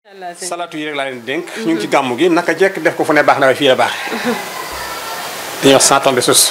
salaatu yi rek laa leen dénk. ñu ngi ci gàmmu gi naka jekk def ko fu ne baax na waaye fii la baax. dañuy wax sans tomber sus.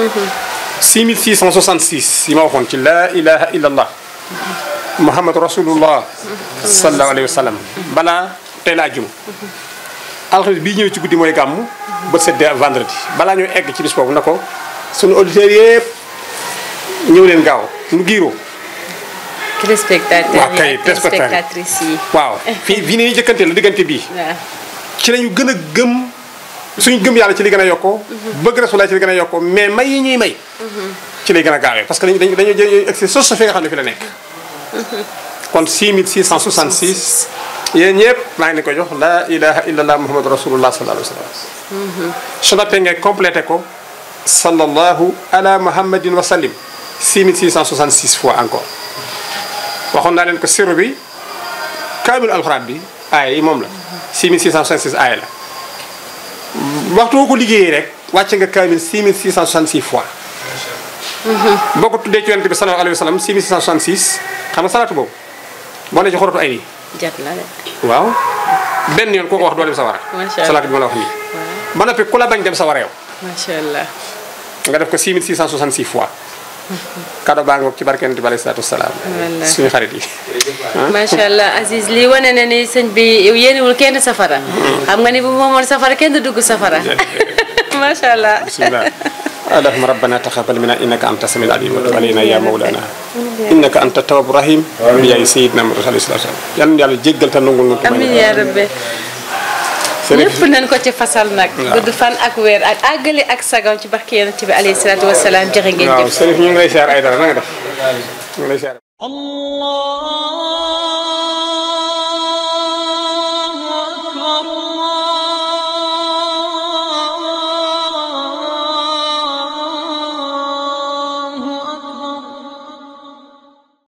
6666 yi ma waxoon ci laa ilaha illallah. Muhammad rasulullah. sallallahu alayhi wa sallam. balaa tey laa jum. alxames bii ñëw ci guddi mooy gàmmu. ba seddee vendredi balaa ñoo egg ci bis boobu na ko sunu auditeurs yëpp ñëw leen gaaw nu giiroo. téléspectateurs waaw kay téléspectatrices yi. waaw fii nii jëkkante la diggante bii. waaw ci lañu gën a gëm suñu gëm yàlla ci li gën a yokkoo. bëgg Rasulullah ci li gën a yokkoo mais may yi ñuy may. ci lay gën a gaawee parce que dañu jël accès sos fi nga xam ne fi la nekk. kon 6666 yéen ñëpp maa ngi leen ko jox la ilaha illallah muhammadu rasulullah sallallahu alayhi wa sallam. su noppee ngay complété ko sallallahu ala muhammadin wa sallim 6666 fois encore. waxoon naa leen ko sirru bi kaamil alxuraan bi aaya yi moom la 6666 aaya la waxtu woo ko liggéeyee rek wàcce nga kaamil 6666 fois. boo ko tuddee ci yonent bi sallallahu alayhi wa sallam 6666 xam nga salaatu boobu boo ne ci xoratu ay nii. jot na de. waaw benn yoon koo ko wax doo dem sawara. macha allah salaatu bi ma la wax nii. ba noppi ku la bañ dem sawara yow. macha allah. nga def ko 6666 fois. kado baa ngoog ci barke yonent bi alayhi salaatu wasalaam. wallaahi suñu xarit yi. macha allah Aziz lii wane na ni sëñ bi yéenewul kenn safara. xam nga ni bu moomoon safara kenn du dugg safara. macha allah. bismillah allahumma rabbana taqabbal minna innaka anta samiul alim wa tub alayna ya mawlana innaka anta tawwabur rahim bi yaay sayyidina Muhammad sallallahu alayhi wasallam yal na yàlla jéggal te nangul nu amiin yaa rabbi. ñëpp nañ ko ci fasal nag. gudd fan ak weer ak àggali ak sagam ci barke yonent bi alayhi salaatu wasalaam jërë ngeen jëf. waaw Serif ñu ngi lay siyaar ay dara na nga def ñu ngi lay siyaar. Allah